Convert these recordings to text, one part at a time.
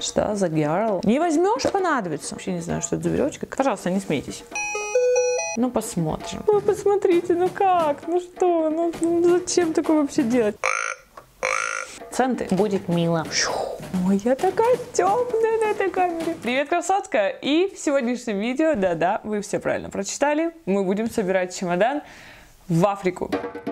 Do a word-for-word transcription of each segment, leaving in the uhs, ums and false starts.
Что за girl? Не возьмешь, понадобится. Вообще не знаю, что это за веревочка. Пожалуйста, не смейтесь. Ну, посмотрим. Ну, посмотрите, ну как? Ну что? Ну, ну зачем такое вообще делать? Центы. Будет мило. Ой, я такая темная на этой камере. Привет, красотка! И в сегодняшнем видео, да-да, вы все правильно прочитали, мы будем собирать чемодан в Африку.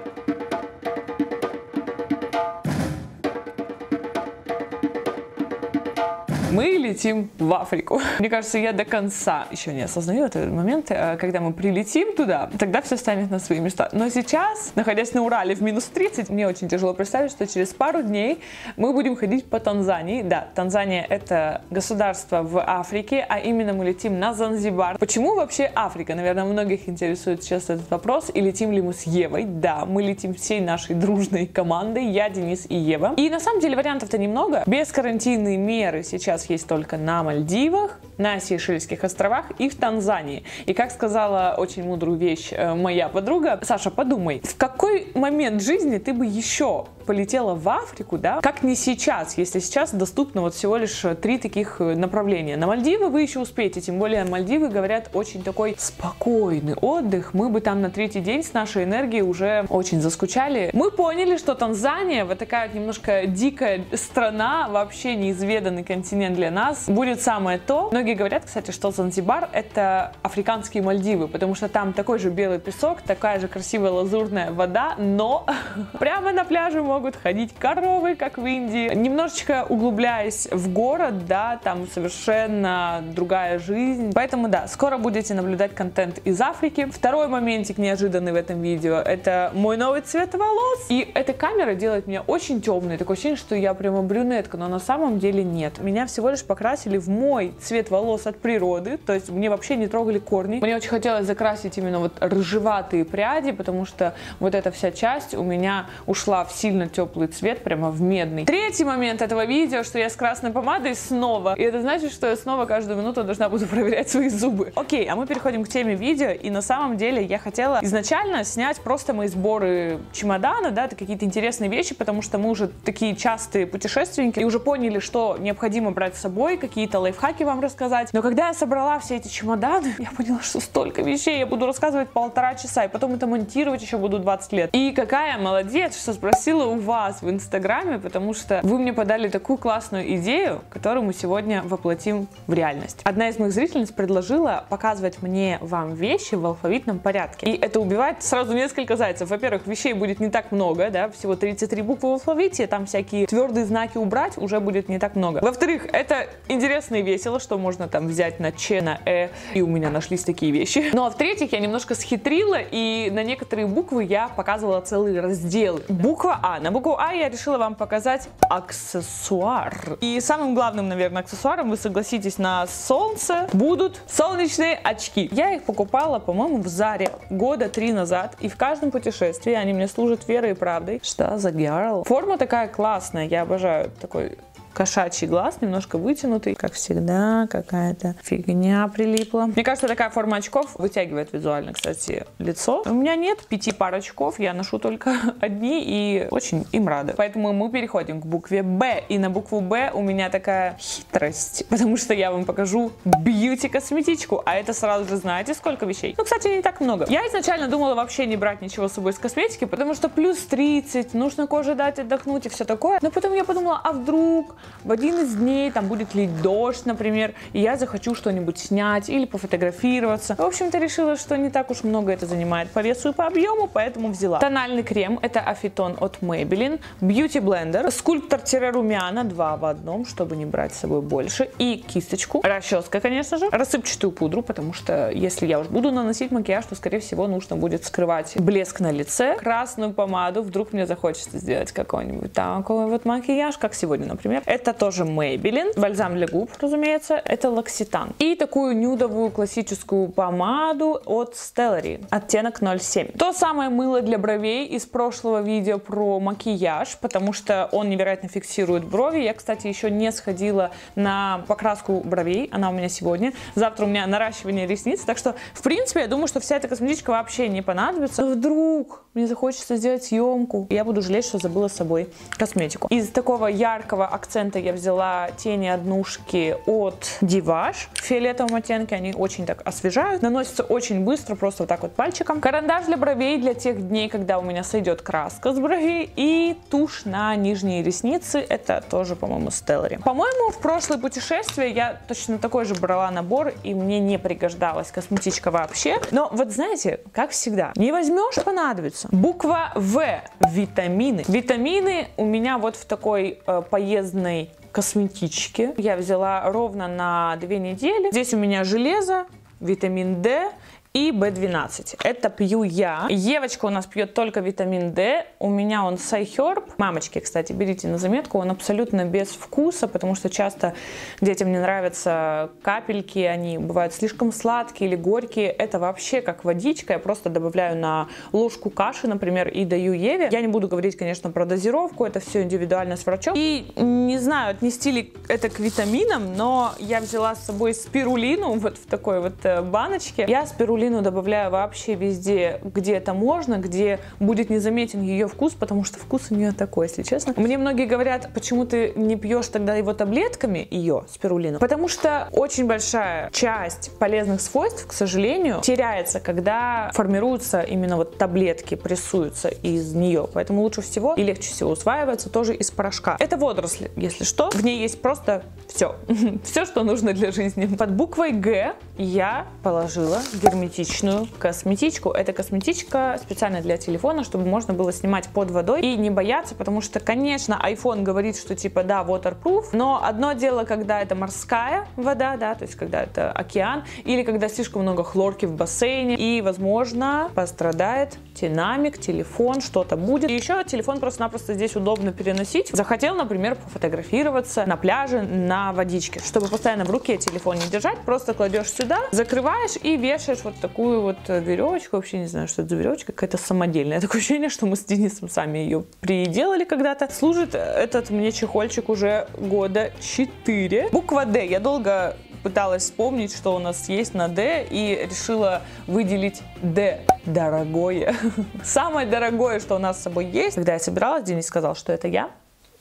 Мы летим в Африку. Мне кажется, я до конца еще не осознаю этот момент. Когда мы прилетим туда, тогда все станет на свои места. Но сейчас, находясь на Урале в минус тридцать, мне очень тяжело представить, что через пару дней мы будем ходить по Танзании. Да, Танзания — это государство в Африке, а именно мы летим на Занзибар. Почему вообще Африка? Наверное, многих интересует сейчас этот вопрос. И летим ли мы с Евой? Да, мы летим всей нашей дружной командой. Я, Денис и Ева. И на самом деле вариантов-то немного. Бескарантинные меры сейчас есть только на Мальдивах, на Сейшельских островах и в Танзании. И как сказала очень мудрую вещь моя подруга: Саша, подумай, в какой момент жизни ты бы еще полетела в Африку, да, как не сейчас, если сейчас доступно вот всего лишь три таких направления. На Мальдивы вы еще успеете, тем более Мальдивы, говорят, очень такой спокойный отдых. Мы бы там на третий день с нашей энергией уже очень заскучали. Мы поняли, что Танзания, вот такая вот немножко дикая страна, вообще неизведанный континент для нас, будет самое то. Многие говорят, кстати, что Занзибар — это африканские Мальдивы, потому что там такой же белый песок, такая же красивая лазурная вода, но прямо на пляже могут ходить коровы, как в Индии. Немножечко углубляясь в город, да, там совершенно другая жизнь. Поэтому, да, скоро будете наблюдать контент из Африки. Второй моментик неожиданный в этом видео — это мой новый цвет волос. И эта камера делает меня очень темной. Такое ощущение, что я прямо брюнетка, но на самом деле нет. Меня всего лишь покрасили в мой цвет волос от природы, то есть мне вообще не трогали корни. Мне очень хотелось закрасить именно вот рыжеватые пряди, потому что вот эта вся часть у меня ушла в сильно теплый цвет, прямо в медный. Третий момент этого видео, что я с красной помадой снова. И это значит, что я снова каждую минуту должна буду проверять свои зубы. Окей, а мы переходим к теме видео. И на самом деле я хотела изначально снять просто мои сборы чемодана, да, это какие-то интересные вещи, потому что мы уже такие частые путешественники и уже поняли, что необходимо брать с собой, какие-то лайфхаки вам рассказать. Но когда я собрала все эти чемоданы, я поняла, что столько вещей, я буду рассказывать полтора часа, и потом это монтировать еще буду двадцать лет. И какая молодец, что спросила у вас в инстаграме, потому что вы мне подали такую классную идею, которую мы сегодня воплотим в реальность. Одна из моих зрительниц предложила показывать мне вам вещи в алфавитном порядке. И это убивает сразу несколько зайцев. Во-первых, вещей будет не так много, да, всего тридцать три буквы в алфавите, там всякие твердые знаки убрать уже будет не так много. Во-вторых, это интересно и весело, что можно там взять на Ч, на Э, и у меня нашлись такие вещи. Ну а в-третьих, я немножко схитрила, и на некоторые буквы я показывала целые разделы. Буква А. На букву А я решила вам показать аксессуар. И самым главным, наверное, аксессуаром, вы согласитесь, на солнце будут солнечные очки. Я их покупала, по-моему, в Заре года три назад, и в каждом путешествии они мне служат верой и правдой. Что за girl? Форма такая классная, я обожаю такой кошачий глаз, немножко вытянутый. Как всегда, какая-то фигня прилипла. Мне кажется, такая форма очков вытягивает визуально, кстати, лицо. У меня нет пяти пар очков, я ношу только одни и очень им рада. Поэтому мы переходим к букве Б. И на букву Б у меня такая хитрость, потому что я вам покажу бьюти-косметичку. А это сразу же знаете, сколько вещей? Ну, кстати, не так много. Я изначально думала вообще не брать ничего с собой из косметики, потому что плюс тридцать, нужно коже дать отдохнуть и все такое. Но потом я подумала, а вдруг в один из дней там будет лить дождь, например, и я захочу что-нибудь снять или пофотографироваться. В общем-то, решила, что не так уж много это занимает по весу и по объему, поэтому взяла. Тональный крем — это Афитон от Maybelline, Beauty Blender, скульптор-румяна, два в одном, чтобы не брать с собой больше, и кисточку, расческа, конечно же, рассыпчатую пудру, потому что если я уж буду наносить макияж, то, скорее всего, нужно будет скрывать блеск на лице, красную помаду, вдруг мне захочется сделать какой-нибудь такой вот макияж, как сегодня, например. Это тоже Maybelline. Бальзам для губ, разумеется. Это L'Occitane. И такую нюдовую классическую помаду от Stellary. Оттенок ноль семь. То самое мыло для бровей из прошлого видео про макияж, потому что он невероятно фиксирует брови. Я, кстати, еще не сходила на покраску бровей. Она у меня сегодня. Завтра у меня наращивание ресниц. Так что, в принципе, я думаю, что вся эта косметичка вообще не понадобится. Но вдруг мне захочется сделать съемку, и я буду жалеть, что забыла с собой косметику. Из такого яркого акцента акцента я взяла тени однушки от Divage в фиолетовом оттенке. Они очень так освежают. Наносятся очень быстро, просто вот так вот пальчиком. Карандаш для бровей для тех дней, когда у меня сойдет краска с бровей. И тушь на нижние ресницы. Это тоже, по-моему, Stellary. По-моему, в прошлое путешествие я точно такой же брала набор, и мне не пригождалась косметичка вообще. Но вот знаете, как всегда, не возьмешь, понадобится. Буква В. Витамины. Витамины у меня вот в такой э, поездной косметичке. Я взяла ровно на две недели. Здесь у меня железо, витамин D и бэ двенадцать. Это пью я. Евочка у нас пьет только витамин D. У меня он Сайхерб. Мамочки, кстати, берите на заметку. Он абсолютно без вкуса, потому что часто детям не нравятся капельки. Они бывают слишком сладкие или горькие. Это вообще как водичка. Я просто добавляю на ложку каши, например, и даю Еве. Я не буду говорить, конечно, про дозировку. Это все индивидуально с врачом. И не знаю, отнести ли это к витаминам, но я взяла с собой спирулину вот в такой вот баночке. Я спирулину добавляю вообще везде, где это можно, где будет незаметен ее вкус, потому что вкус у нее такой, если честно. Мне многие говорят, почему ты не пьешь тогда его таблетками, ее, спирулину, потому что очень большая часть полезных свойств, к сожалению, теряется, когда формируются именно вот таблетки, прессуются из нее, поэтому лучше всего и легче всего усваивается тоже из порошка. Это водоросли, если что, в ней есть просто все, все, что нужно для жизни. Под буквой Г я положила герметичную косметичку. Это косметичка специально для телефона, чтобы можно было снимать под водой и не бояться, потому что, конечно, iPhone говорит, что типа да, waterproof, но одно дело, когда это морская вода, да, то есть когда это океан, или когда слишком много хлорки в бассейне, и, возможно, пострадает динамик, телефон, что-то будет. И еще телефон просто-напросто здесь удобно переносить. Захотел, например, пофотографироваться на пляже на водичке, чтобы постоянно в руке телефон не держать, просто кладешь сюда, закрываешь и вешаешь вот такую вот веревочку. Вообще не знаю, что это за веревочка, какая-то самодельная. Такое ощущение, что мы с Денисом сами ее приделали когда-то. Служит этот мне чехольчик уже года четыре. Буква Д. Я долго пыталась вспомнить, что у нас есть на Д, и решила выделить Д. Дорогое. Самое дорогое, что у нас с собой есть. Когда я собиралась, Денис сказал, что это я.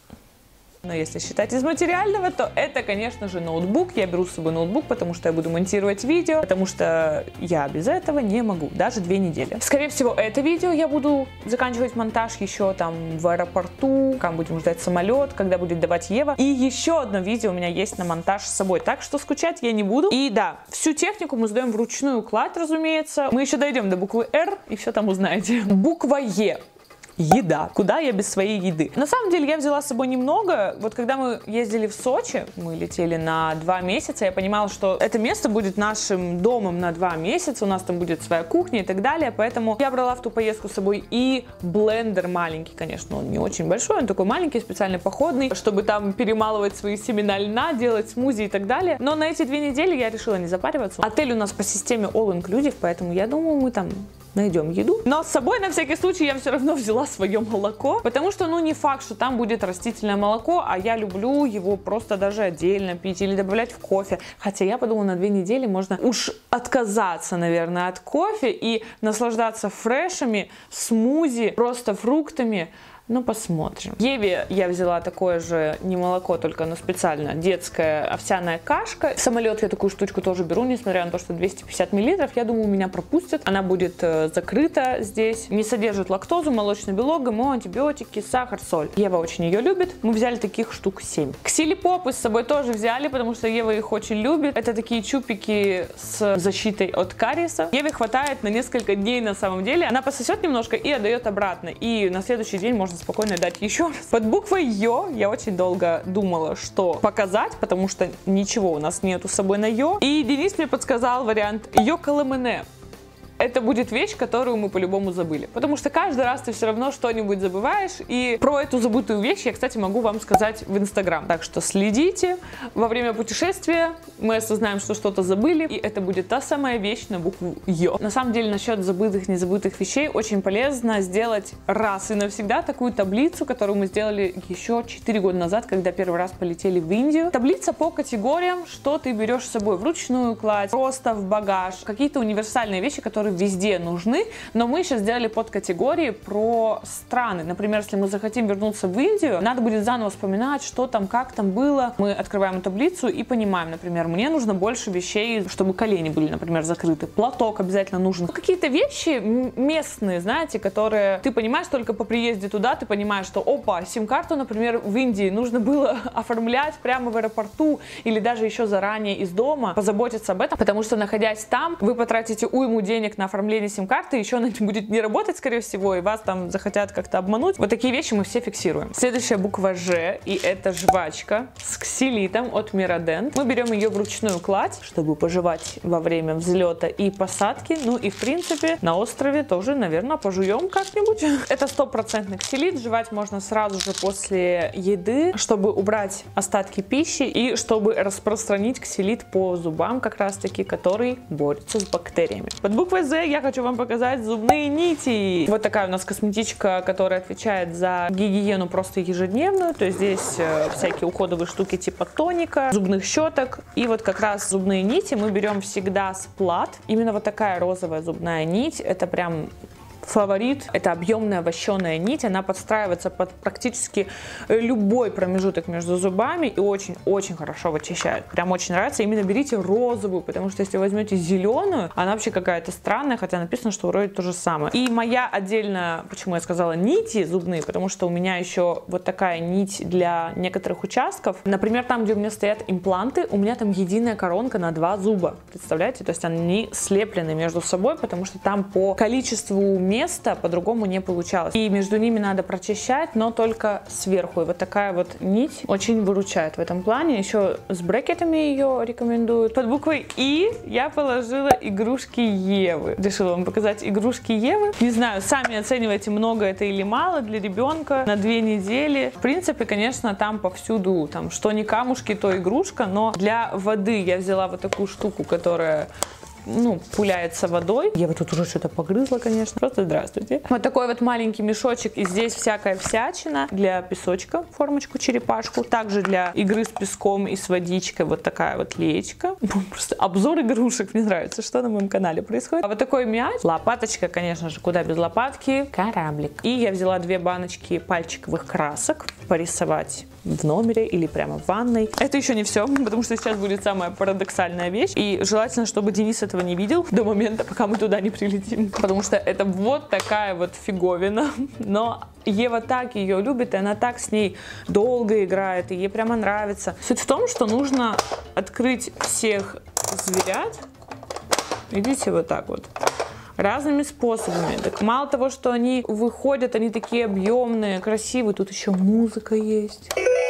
Но если считать из материального, то это, конечно же, ноутбук. Я беру с собой ноутбук, потому что я буду монтировать видео, потому что я без этого не могу, даже две недели. Скорее всего, это видео я буду заканчивать монтаж еще там в аэропорту, когда будем ждать самолет, когда будет давать Ева. И еще одно видео у меня есть на монтаж с собой, так что скучать я не буду. И да, всю технику мы сдаем вручную кладь, разумеется. Мы еще дойдем до буквы Р и все там узнаете. Буква Е. Еда. Куда я без своей еды? На самом деле я взяла с собой немного. Вот когда мы ездили в Сочи, мы летели на два месяца, я понимала, что это место будет нашим домом на два месяца, у нас там будет своя кухня и так далее, поэтому я брала в ту поездку с собой и блендер маленький, конечно, он не очень большой, он такой маленький, специально походный, чтобы там перемалывать свои семена льна, делать смузи и так далее. Но на эти две недели я решила не запариваться. Отель у нас по системе all inclusive, поэтому я думаю, мы там найдем еду. Но с собой на всякий случай я все равно взяла свое молоко, потому что, ну, не факт, что там будет растительное молоко, а я люблю его просто даже отдельно пить или добавлять в кофе. Хотя я подумала, на две недели можно уж отказаться, наверное, от кофе и наслаждаться фрешами, смузи, просто фруктами. Ну, посмотрим. Еве я взяла такое же, не молоко, только оно специально, детская овсяная кашка. В самолет я такую штучку тоже беру, несмотря на то, что двести пятьдесят миллилитров. Я думаю, меня пропустят. Она будет э, закрыта здесь. Не содержит лактозу, молочный белок, ГМО, антибиотики, сахар, соль. Ева очень ее любит. Мы взяли таких штук семь. Ксилипопы с собой тоже взяли, потому что Ева их очень любит. Это такие чупики с защитой от кариеса. Еве хватает на несколько дней на самом деле. Она пососет немножко и отдает обратно. И на следующий день можно спокойно дать еще раз. Под буквой Ё я очень долго думала, что показать, потому что ничего у нас нету с собой на Ё. И Денис мне подсказал вариант Йоколэмэне. Это будет вещь, которую мы по-любому забыли. Потому что каждый раз ты все равно что-нибудь забываешь. И про эту забытую вещь я, кстати, могу вам сказать в Инстаграм. Так что следите. Во время путешествия мы осознаем, что что-то забыли. И это будет та самая вещь на букву Ё. На самом деле, насчет забытых, незабытых вещей, очень полезно сделать раз и навсегда такую таблицу, которую мы сделали еще четыре года назад, когда первый раз полетели в Индию. Таблица по категориям, что ты берешь с собой вручную кладь, просто в багаж. Какие-то универсальные вещи, которые которые везде нужны, но мы сейчас сделали подкатегории про страны. Например, если мы захотим вернуться в Индию, надо будет заново вспоминать, что там, как там было. Мы открываем таблицу и понимаем, например, мне нужно больше вещей, чтобы колени были, например, закрыты. Платок обязательно нужен. Какие-то вещи местные, знаете, которые ты понимаешь только по приезде туда, ты понимаешь, что опа, сим-карту, например, в Индии нужно было оформлять прямо в аэропорту или даже еще заранее из дома, позаботиться об этом, потому что, находясь там, вы потратите уйму денег на оформление сим-карты, еще она будет не работать, скорее всего, и вас там захотят как-то обмануть. Вот такие вещи мы все фиксируем. Следующая буква Ж, и это жвачка с ксилитом от Мирадент. Мы берем ее вручную кладь, чтобы пожевать во время взлета и посадки. Ну и, в принципе, на острове тоже, наверное, пожуем как-нибудь. Это стопроцентный ксилит. Жевать можно сразу же после еды, чтобы убрать остатки пищи и чтобы распространить ксилит по зубам, как раз-таки, который борется с бактериями. Под буквой З я хочу вам показать зубные нити. Вот такая у нас косметичка, которая отвечает за гигиену просто ежедневную. То есть здесь э, всякие уходовые штуки типа тоника, зубных щеток. И вот как раз зубные нити мы берем всегда с плат. Именно вот такая розовая зубная нить. Это прям фаворит. Это объемная вощеная нить. Она подстраивается под практически любой промежуток между зубами и очень-очень хорошо вычищает. Прям очень нравится. Именно берите розовую, потому что если возьмете зеленую, она вообще какая-то странная, хотя написано, что вроде то же самое. И моя отдельно, почему я сказала нити зубные, потому что у меня еще вот такая нить для некоторых участков. Например, там, где у меня стоят импланты, у меня там единая коронка на два зуба. Представляете? То есть они слеплены между собой, потому что там по количеству места по-другому не получалось. И между ними надо прочищать, но только сверху. И вот такая вот нить очень выручает в этом плане. Еще с брекетами ее рекомендуют. Под буквой И я положила игрушки Евы. Решила вам показать игрушки Евы. Не знаю, сами оценивайте, много это или мало для ребенка на две недели. В принципе, конечно, там повсюду, там, что не камушки, то игрушка, но для воды я взяла вот такую штуку, которая, ну, пуляется водой. Я вот тут уже что-то погрызла, конечно. Просто здравствуйте. Вот такой вот маленький мешочек. И здесь всякая всячина для песочка, формочку, черепашку. Также для игры с песком и с водичкой. Вот такая вот леечка. Просто обзор игрушек. Мне нравится, что на моем канале происходит. А вот такой мяч. Лопаточка, конечно же, куда без лопатки. Кораблик. И я взяла две баночки пальчиковых красок. Порисовать в номере или прямо в ванной. Это еще не все, потому что сейчас будет самая парадоксальная вещь. И желательно, чтобы Денис этого не видел до момента, пока мы туда не прилетим. Потому что это вот такая вот фиговина. Но Ева так ее любит, и она так с ней долго играет, и ей прямо нравится. Суть в том, что нужно открыть всех зверят. Видите, вот так вот. Разными способами. Так мало того, что они выходят, они такие объемные, красивые, тут еще музыка есть.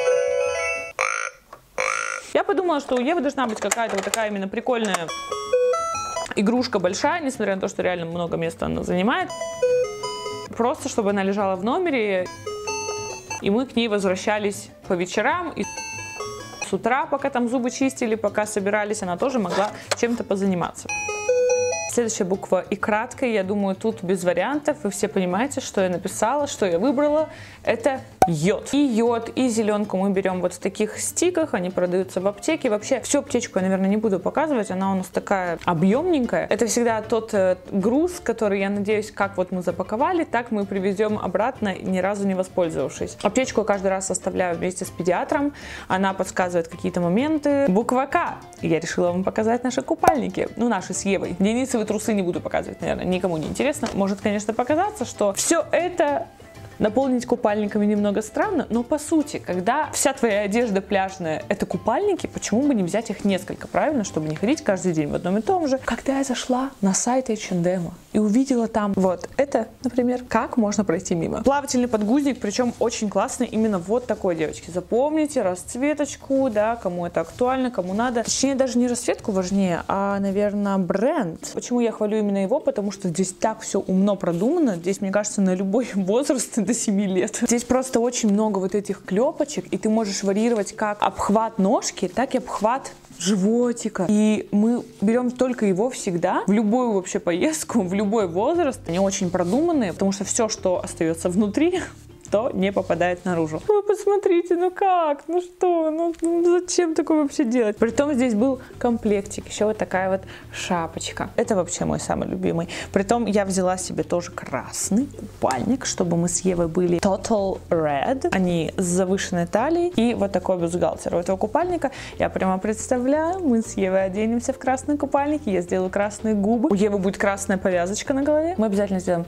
Я подумала, что у Евы должна быть какая-то вот такая именно прикольная игрушка большая, несмотря на то, что реально много места она занимает. Просто чтобы она лежала в номере, и мы к ней возвращались по вечерам. И с утра, пока там зубы чистили, пока собирались, она тоже могла чем-то позаниматься. Следующая буква И краткая, я думаю, тут без вариантов. Вы все понимаете, что я написала, что я выбрала. Это йод. И йод, и зеленку мы берем вот в таких стиках. Они продаются в аптеке. Вообще, всю аптечку я, наверное, не буду показывать. Она у нас такая объемненькая. Это всегда тот э, груз, который, я надеюсь, как вот мы запаковали, так мы привезем обратно, ни разу не воспользовавшись. Аптечку я каждый раз составляю вместе с педиатром. Она подсказывает какие-то моменты. Буква К. Я решила вам показать наши купальники. Ну, наши с Евой. Денисовы трусы не буду показывать, наверное, никому не интересно. Может, конечно, показаться, что все это наполнить купальниками немного странно, но по сути, когда вся твоя одежда пляжная — это купальники, почему бы не взять их несколько, правильно, чтобы не ходить каждый день в одном и том же. Когда я зашла на сайт эйч энд эм и увидела там вот это, например, как можно пройти мимо. Плавательный подгузник, причем очень классный, именно вот такой, девочки. Запомните расцветочку, да, кому это актуально, кому надо. Точнее, даже не расцветку важнее, а, наверное, бренд. Почему я хвалю именно его? Потому что здесь так все умно продумано. Здесь, мне кажется, на любой возраст до семи лет. Здесь просто очень много вот этих клепочек, и ты можешь варьировать как обхват ножки, так и обхват животика. И мы берем только его всегда, в любую вообще поездку, в любой возраст. Они очень продуманные, потому что все, что остается внутри, ничто не попадает наружу. Вы посмотрите, ну как, ну что, ну, ну зачем такое вообще делать? Притом здесь был комплектик, еще вот такая вот шапочка. Это вообще мой самый любимый. Притом я взяла себе тоже красный купальник, чтобы мы с Евой были Total Red. Они с завышенной талией и вот такой бюстгальтер. У этого купальника я прямо представляю, мы с Евой оденемся в красный купальник, я сделаю красные губы, у Евы будет красная повязочка на голове. Мы обязательно сделаем...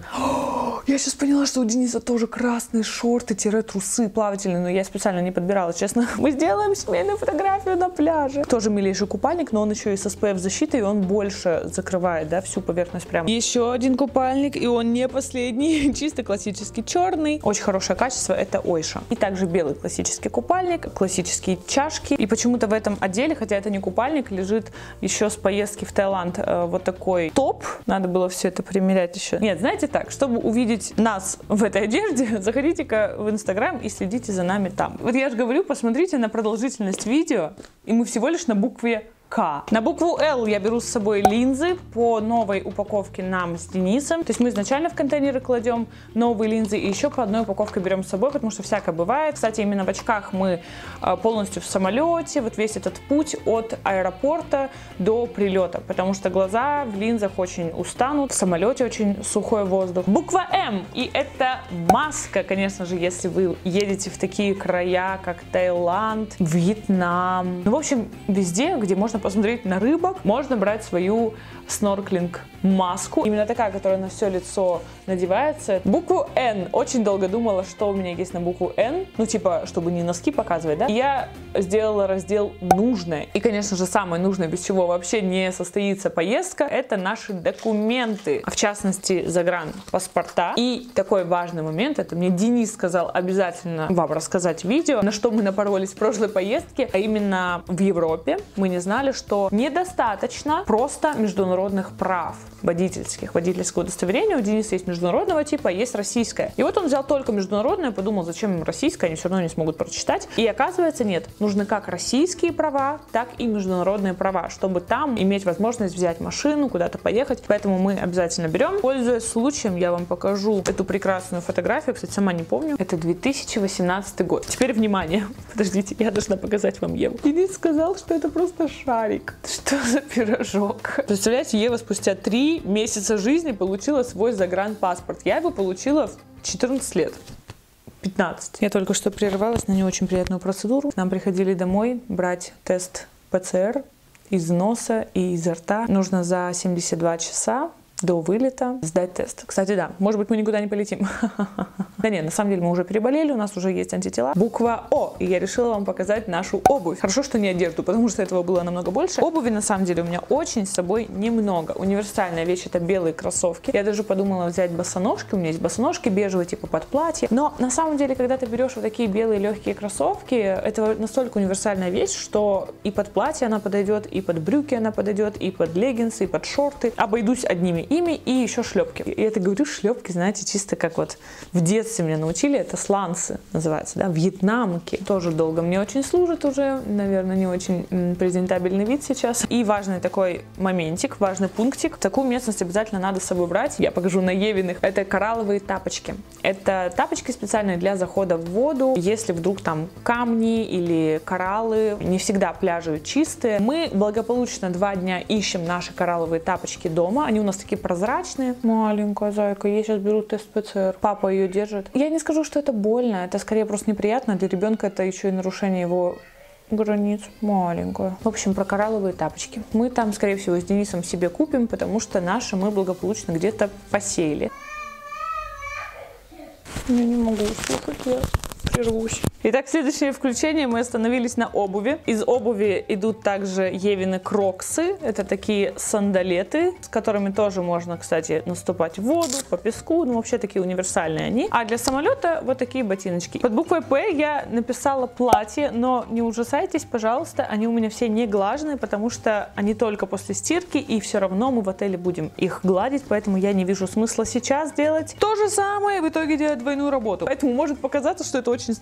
Я сейчас поняла, что у Дениса тоже красные шорты-трусы плавательные, но я специально не подбирала, честно. Мы сделаем семейную фотографию на пляже. Тоже милейший купальник, но он еще и с эс пэ эф защитой, и он больше закрывает, да, всю поверхность прямо. Еще один купальник, и он не последний, чисто классический черный. Очень хорошее качество, это Ойша. И также белый классический купальник, классические чашки. И почему-то в этом отделе, хотя это не купальник, лежит еще с поездки в Таиланд э, вот такой топ. Надо было все это примерять еще. Нет, знаете так, чтобы увидеть нас в этой одежде, заходите-ка в Инстаграм и следите за нами там. Вот я же говорю, посмотрите на продолжительность видео, и мы всего лишь на букве К. На букву Л я беру с собой линзы по новой упаковке нам с Денисом. То есть мы изначально в контейнеры кладем новые линзы и еще по одной упаковке берем с собой, потому что всякое бывает. Кстати, именно в очках мы полностью в самолете, вот весь этот путь от аэропорта до прилета, потому что глаза в линзах очень устанут, в самолете очень сухой воздух. Буква М, и это маска, конечно же, если вы едете в такие края, как Таиланд, Вьетнам. Ну, в общем, везде, где можно посмотреть на рыбок, можно брать свою снорклинг-маску. Именно такая, которая на все лицо надевается. Букву Н. Очень долго думала, что у меня есть на букву Н. Ну, типа, чтобы не носки показывать, да? И я сделала раздел «Нужное». И, конечно же, самое нужное, без чего вообще не состоится поездка, это наши документы. А в частности, загранпаспорта. И такой важный момент, это мне Денис сказал обязательно вам рассказать видео, на что мы напоролись в прошлой поездке, а именно в Европе. Мы не знали, что недостаточно просто международных прав водительских. Водительское удостоверение у Дениса есть международного типа, есть российское. И вот он взял только международное, подумал, зачем им российское, они все равно не смогут прочитать. И оказывается, нет. Нужны как российские права, так и международные права, чтобы там иметь возможность взять машину, куда-то поехать. Поэтому мы обязательно берем. Пользуясь случаем, я вам покажу эту прекрасную фотографию. Кстати, сама не помню. Это две тысячи восемнадцатый год. Теперь внимание. Подождите, я должна показать вам Еву. Денис сказал, что это просто шарик. Что за пирожок? Представляете, Ева спустя три месяца жизни получила свой загранпаспорт. Я его получила в четырнадцать лет. пятнадцать. Я только что прервалась на не очень приятную процедуру. Нам приходили домой брать тест пэ цэ эр из носа и изо рта. Нужно за семьдесят два часа до вылета сдать тест. Кстати, да, может быть, мы никуда не полетим. Да нет, на самом деле мы уже переболели, у нас уже есть антитела. Буква О, и я решила вам показать нашу обувь. Хорошо, что не одежду, потому что этого было намного больше. Обуви, на самом деле, у меня очень с собой немного. Универсальная вещь — это белые кроссовки. Я даже подумала взять босоножки, у меня есть босоножки бежевые, типа под платье. Но, на самом деле, когда ты берешь вот такие белые легкие кроссовки, это настолько универсальная вещь, что и под платье она подойдет, и под брюки она подойдет, и под леггинсы, и под шорты. Обойдусь одними ими, и еще шлепки. И это говорю шлепки, знаете, чисто как вот в детстве меня научили, это сланцы называется, да, вьетнамки. Тоже долго мне очень служат уже, наверное, не очень презентабельный вид сейчас. И важный такой моментик, важный пунктик. Такую местность обязательно надо с собой брать. Я покажу на Евиных. Это коралловые тапочки. Это тапочки специальные для захода в воду. Если вдруг там камни или кораллы, не всегда пляжи чистые. Мы благополучно два дня ищем наши коралловые тапочки дома. Они у нас такие прозрачные. Маленькая зайка, я сейчас беру тест пэ цэ эр. Папа ее держит. Я не скажу, что это больно, это скорее просто неприятно. Для ребенка это еще и нарушение его границ. Маленькая. В общем, про коралловые тапочки. Мы там, скорее всего, с Денисом себе купим, потому что наши мы благополучно где-то посеяли. Я не могу слушать, я прервусь. Итак, следующее включение, мы остановились на обуви. Из обуви идут также Евины кроксы. Это такие сандалеты, с которыми тоже можно, кстати, наступать в воду, по песку. Ну, вообще такие универсальные они. А для самолета вот такие ботиночки. Под буквой П я написала платье, но не ужасайтесь, пожалуйста, они у меня все не глаженные, потому что они только после стирки, и все равно мы в отеле будем их гладить, поэтому я не вижу смысла сейчас делать то же самое, в итоге делать двойную работу. Поэтому может показаться, что это очень странное платье.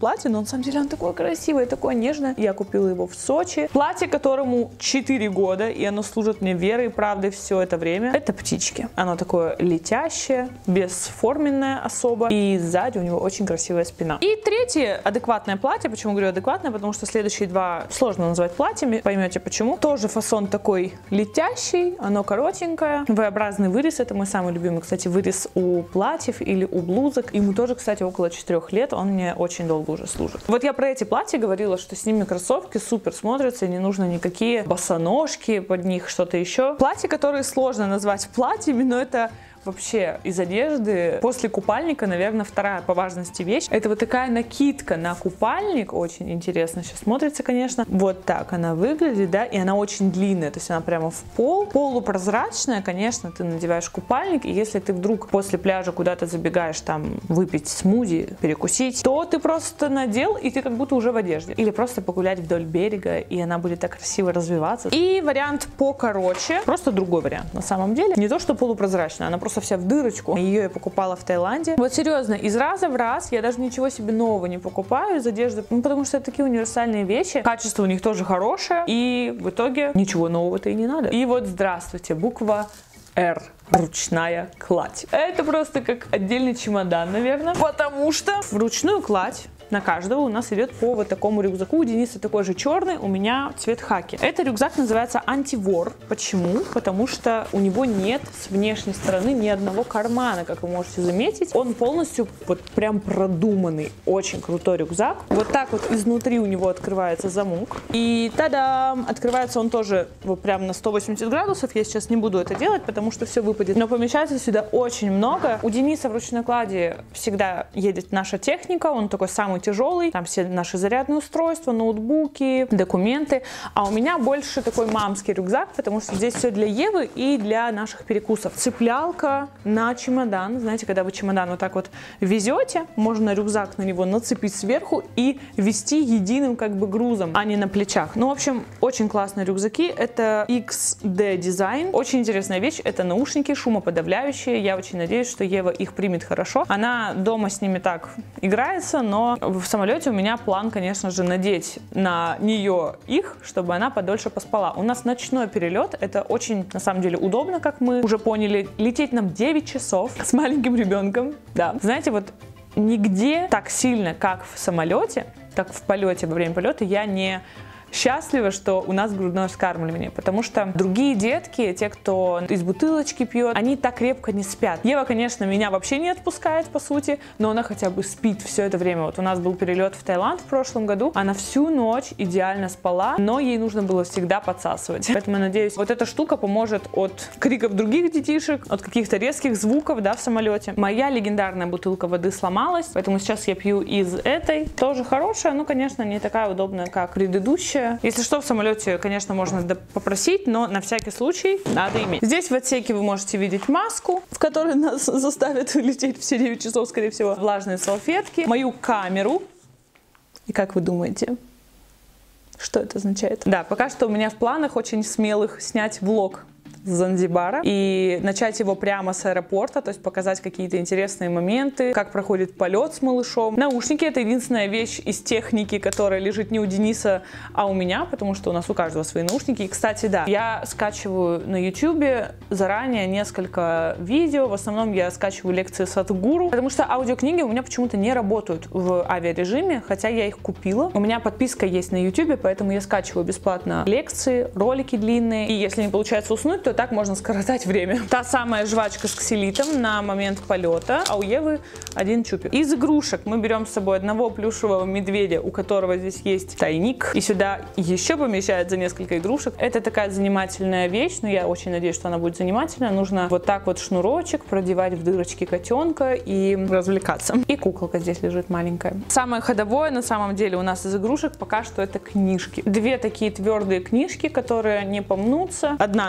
платье, но на самом деле оно такое красивое, такое нежное. Я купила его в Сочи. Платье, которому четыре года, и оно служит мне верой и правдой все это время. Это птички. Оно такое летящее, бесформенное особо, и сзади у него очень красивая спина. И третье адекватное платье. Почему говорю адекватное? Потому что следующие два сложно назвать платьями, поймете почему. Тоже фасон такой летящий, оно коротенькое, V-образный вырез. Это мой самый любимый, кстати, вырез у платьев или у блузок. Ему тоже, кстати, около четырех лет, он мне очень долго уже служит. Вот я про эти платья говорила, что с ними кроссовки супер смотрятся, и не нужно никакие босоножки под них, что-то еще. Платья, которые сложно назвать платьями, но это вообще из одежды после купальника, наверное, вторая по важности вещь. Это вот такая накидка на купальник, очень интересно сейчас смотрится, конечно. Вот так она выглядит, да, и она очень длинная, то есть она прямо в пол, полупрозрачная, конечно, ты надеваешь купальник, и если ты вдруг после пляжа куда-то забегаешь там выпить смузи, перекусить, то ты просто надел, и ты как будто уже в одежде. Или просто погулять вдоль берега, и она будет так красиво развиваться. И вариант покороче, просто другой вариант на самом деле. Не то, что полупрозрачная, она просто вся в дырочку. Ее я покупала в Таиланде. Вот серьезно, из раза в раз я даже ничего себе нового не покупаю из одежды, ну, потому что это такие универсальные вещи. Качество у них тоже хорошее, и в итоге ничего нового-то и не надо. И вот здравствуйте, буква R. Ручная кладь. Это просто как отдельный чемодан, наверное, потому что в ручную кладь на каждого у нас идет по вот такому рюкзаку. У Дениса такой же черный, у меня цвет хаки. Этот рюкзак называется антивор. Почему? Потому что у него нет с внешней стороны ни одного кармана, как вы можете заметить. Он полностью вот прям продуманный. Очень крутой рюкзак. Вот так вот изнутри у него открывается замок. И та-дам! Открывается он тоже вот прям на сто восемьдесят градусов. Я сейчас не буду это делать, потому что все выпадет. Но помещается сюда очень много. У Дениса в ручной клади всегда едет наша техника. Он такой самый тяжелый, там все наши зарядные устройства, ноутбуки, документы, а у меня больше такой мамский рюкзак, потому что здесь все для Евы и для наших перекусов. Цеплялка на чемодан, знаете, когда вы чемодан вот так вот везете, можно рюкзак на него нацепить сверху и везти единым как бы грузом, а не на плечах. Ну, в общем, очень классные рюкзаки, это икс ди Design, очень интересная вещь, это наушники шумоподавляющие, я очень надеюсь, что Ева их примет хорошо. Она дома с ними так играется, но в самолете у меня план, конечно же, надеть на нее их, чтобы она подольше поспала. У нас ночной перелет, это очень, на самом деле, удобно, как мы уже поняли. Лететь нам девять часов с маленьким ребенком, да. Знаете, вот нигде так сильно, как в самолете, как в полете, во время полета, я не счастлива, что у нас грудное вскармливание, потому что другие детки, те, кто из бутылочки пьет, они так крепко не спят. Ева, конечно, меня вообще не отпускает, по сути, но она хотя бы спит все это время. Вот у нас был перелет в Таиланд в прошлом году, она всю ночь идеально спала, но ей нужно было всегда подсасывать. Поэтому, я надеюсь, вот эта штука поможет от криков других детишек, от каких-то резких звуков, да, в самолете. Моя легендарная бутылка воды сломалась, поэтому сейчас я пью из этой. Тоже хорошая, но, конечно, не такая удобная, как предыдущая. Если что, в самолете, конечно, можно попросить, но на всякий случай надо иметь. Здесь в отсеке вы можете видеть маску, в которой нас заставят лететь все девять часов, скорее всего. Влажные салфетки, мою камеру. И как вы думаете, что это означает? Да, пока что у меня в планах очень смелых снять влог с Занзибара и начать его прямо с аэропорта, то есть показать какие-то интересные моменты, как проходит полет с малышом. Наушники — это единственная вещь из техники, которая лежит не у Дениса, а у меня, потому что у нас у каждого свои наушники. И, кстати, да, я скачиваю на ютубе заранее несколько видео, в основном я скачиваю лекции Садхгуру, потому что аудиокниги у меня почему-то не работают в авиарежиме, хотя я их купила. У меня подписка есть на ютубе, поэтому я скачиваю бесплатно лекции, ролики длинные, и если не получается уснуть, то так можно скоротать время. Та самая жвачка с ксилитом на момент полета, а у Евы один чупик. Из игрушек мы берем с собой одного плюшевого медведя, у которого здесь есть тайник, и сюда еще помещается несколько игрушек. Это такая занимательная вещь, но я очень надеюсь, что она будет занимательная. Нужно вот так вот шнурочек продевать в дырочки котенка и развлекаться. И куколка здесь лежит маленькая. Самое ходовое на самом деле у нас из игрушек пока что это книжки. Две такие твердые книжки, которые не помнутся. Одна английская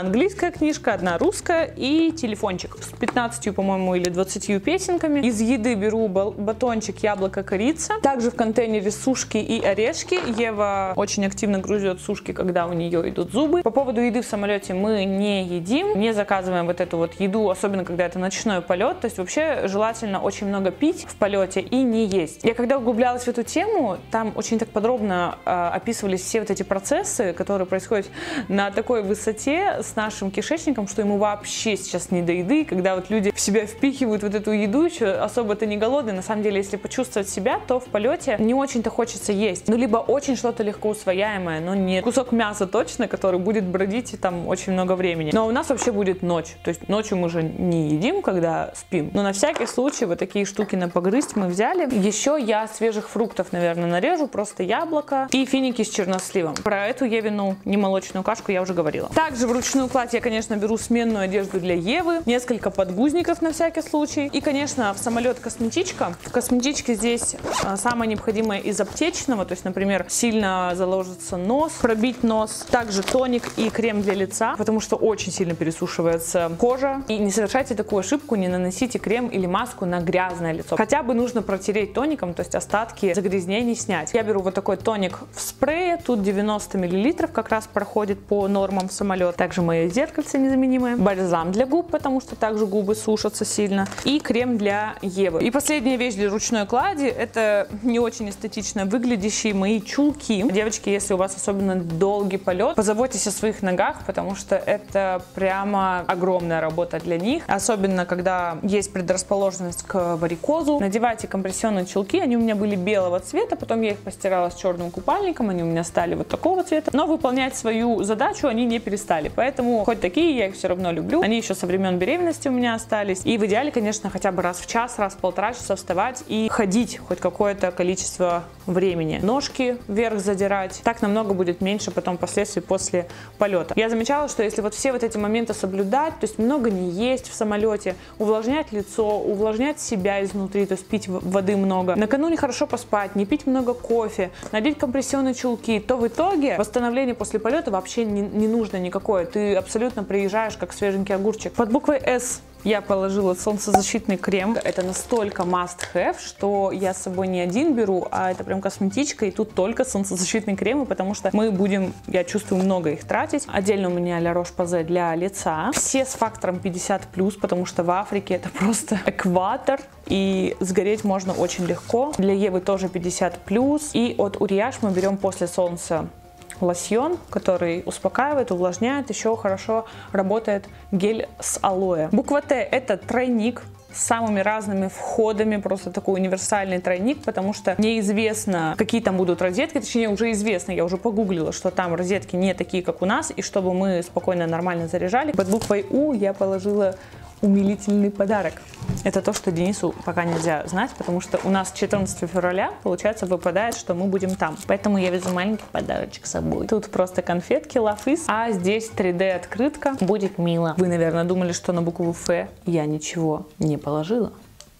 английская книжка, одна русская и телефончик с пятнадцатью, по-моему, или двадцатью песенками. Из еды беру батончик, яблоко, корица. Также в контейнере сушки и орешки. Ева очень активно грызет сушки, когда у нее идут зубы. По поводу еды в самолете мы не едим, не заказываем вот эту вот еду, особенно когда это ночной полет. То есть вообще желательно очень много пить в полете и не есть. Я когда углублялась в эту тему, там очень так подробно э, описывались все вот эти процессы, которые происходят на такой высоте с нашим кишечником, что ему вообще сейчас не до еды. Когда вот люди в себя впихивают вот эту еду, еще особо-то не голодные. На самом деле, если почувствовать себя, то в полете не очень-то хочется есть. Ну, либо очень что-то легко усвояемое, но не кусок мяса точно, который будет бродить там очень много времени. Но у нас вообще будет ночь. То есть ночью мы же не едим, когда спим. Но на всякий случай вот такие штуки на погрызть мы взяли. Еще я свежих фруктов, наверное, нарежу. Просто яблоко и финики с черносливом. Про эту Евину немолочную кашку я уже говорила. Также в ручную кладь я, конечно, беру сменную одежду для Евы. Несколько подгузников на всякий случай. И, конечно, в самолет косметичка. В косметичке здесь а, самое необходимое из аптечного. То есть, например, сильно заложится нос, пробить нос. Также тоник и крем для лица, потому что очень сильно пересушивается кожа. И не совершайте такую ошибку, не наносите крем или маску на грязное лицо. Хотя бы нужно протереть тоником, то есть остатки загрязнений снять. Я беру вот такой тоник в спрее. Тут девяносто миллилитров как раз проходит по нормам в самолет. Также мое зеркальце незаменимое. Бальзам для губ, потому что также губы сушатся сильно. И крем для Евы. И последняя вещь для ручной клади — это не очень эстетично выглядящие мои чулки. Девочки, если у вас особенно долгий полет, позаботьтесь о своих ногах, потому что это прямо огромная работа для них. Особенно, когда есть предрасположенность к варикозу. Надевайте компрессионные чулки. Они у меня были белого цвета, потом я их постирала с черным купальником, они у меня стали вот такого цвета. Но выполнять свою задачу они не перестали. Поэтому хоть такие, я их все равно люблю. Они еще со времен беременности у меня остались. И в идеале, конечно, хотя бы раз в час, раз в полтора часа вставать и ходить хоть какое-то количество времени. Ножки вверх задирать. Так намного будет меньше потом последствий после полета. Я замечала, что если вот все вот эти моменты соблюдать, то есть много не есть в самолете, увлажнять лицо, увлажнять себя изнутри, то есть пить воды много, накануне хорошо поспать, не пить много кофе, надеть компрессионные чулки, то в итоге восстановление после полета вообще не, не нужно никакое. Ты абсолютно приезжаешь как свеженький огурчик. Под буквой S я положила солнцезащитный крем. Это настолько must have, что я с собой не один беру, а это прям косметичка, и тут только солнцезащитные кремы, потому что мы будем, я чувствую, много их тратить. Отдельно у меня La Roche-Posay для лица. Все с фактором пятьдесят плюс, потому что в Африке это просто экватор, и сгореть можно очень легко. Для Евы тоже пятьдесят плюс. И от Uriage мы берем после солнца лосьон, который успокаивает, увлажняет, еще хорошо работает гель с алоэ. Буква Т — это тройник с самыми разными входами, просто такой универсальный тройник, потому что неизвестно, какие там будут розетки, точнее уже известно, я уже погуглила, что там розетки не такие, как у нас, и чтобы мы спокойно, нормально заряжали. Под буквой У я положила умилительный подарок. Это то, что Денису пока нельзя знать, потому что у нас четырнадцатого февраля, получается, выпадает, что мы будем там. Поэтому я везу маленький подарочек с собой. Тут просто конфетки, лафыс, а здесь три дэ открытка. Будет мило. Вы, наверное, думали, что на букву Ф я ничего не положила.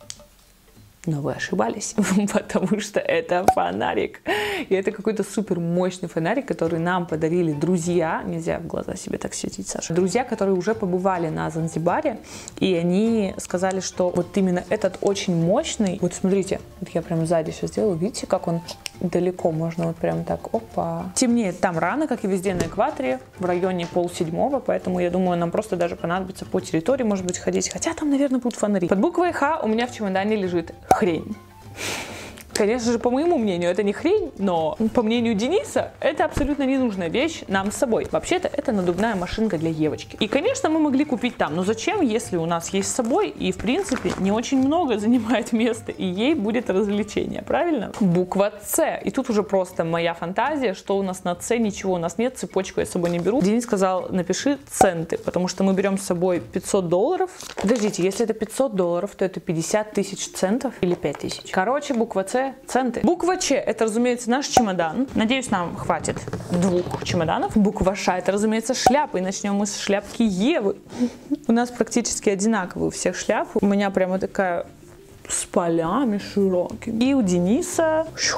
Но вы ошибались, потому что это фонарик. И это какой-то супер мощный фонарик, который нам подарили друзья. Нельзя в глаза себе так светить, Саша. Друзья, которые уже побывали на Занзибаре, и они сказали, что вот именно этот очень мощный. Вот смотрите, вот я прям сзади все сделала. Видите, как он далеко, можно вот прям так, опа. Темнеет там рано, как и везде на экваторе, в районе полседьмого, поэтому я думаю, нам просто даже понадобится по территории, может быть, ходить. Хотя там, наверное, будут фонари. Под буквой Х у меня в чемодане лежит хрень. Конечно же, по моему мнению, это не хрень, но по мнению Дениса, это абсолютно ненужная вещь нам с собой. Вообще-то, это надувная машинка для Евочки. И, конечно, мы могли купить там, но зачем, если у нас есть с собой и, в принципе, не очень много занимает места, и ей будет развлечение, правильно? Буква С. И тут уже просто моя фантазия, что у нас на С ничего у нас нет, цепочку я с собой не беру. Денис сказал, напиши центы, потому что мы берем с собой пятьсот долларов. Подождите, если это пятьсот долларов, то это пятьдесят тысяч центов или пять тысяч. Короче, буква С — центы. Буква Ч — это, разумеется, наш чемодан. Надеюсь, нам хватит двух чемоданов. Буква Ш — это, разумеется, шляпа. И начнем мы с шляпки Евы. У нас практически одинаковые у всех шляпы. У меня прямо такая с полями широкими. И у Дениса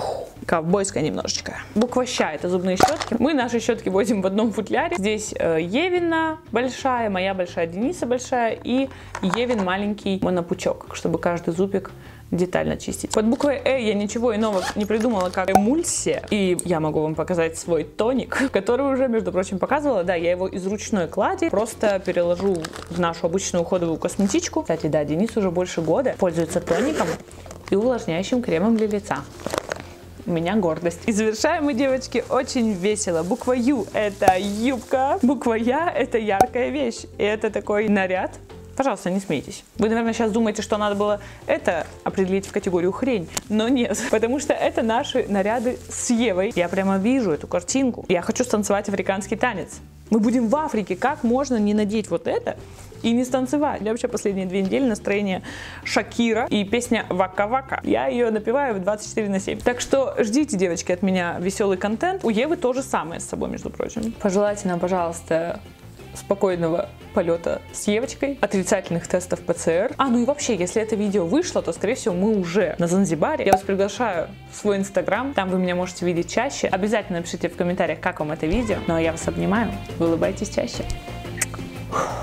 ковбойская немножечко. Буква Щ — это зубные щетки. Мы наши щетки возим в одном футляре. Здесь э, Евина большая, моя большая, Дениса большая и Евин маленький монопучок, чтобы каждый зубик детально чистить. Под буквой Э я ничего иного не придумала, как эмульсия. И я могу вам показать свой тоник, который уже, между прочим, показывала. Да, я его из ручной клади просто переложу в нашу обычную уходовую косметичку. Кстати, да, Денис уже больше года пользуется тоником и увлажняющим кремом для лица. У меня гордость. И завершаем мы, девочки, очень весело. Буква Ю — это юбка. Буква Я — это яркая вещь. И это такой наряд. Пожалуйста, не смейтесь. Вы, наверное, сейчас думаете, что надо было это определить в категорию хрень. Но нет, потому что это наши наряды с Евой. Я прямо вижу эту картинку. Я хочу станцевать африканский танец. Мы будем в Африке. Как можно не надеть вот это и не станцевать? Я вообще последние две недели настроение Шакира и песня Вака-Вака. Я ее напеваю в двадцать четыре на семь. Так что ждите, девочки, от меня веселый контент. У Евы то же самое с собой, между прочим. Пожелайте нам, пожалуйста, спокойного полета с Евочкой, отрицательных тестов ПЦР. А, ну и вообще, если это видео вышло, то, скорее всего, мы уже на Занзибаре. Я вас приглашаю в свой инстаграм, там вы меня можете видеть чаще. Обязательно напишите в комментариях, как вам это видео. Ну а я вас обнимаю, вы улыбайтесь чаще.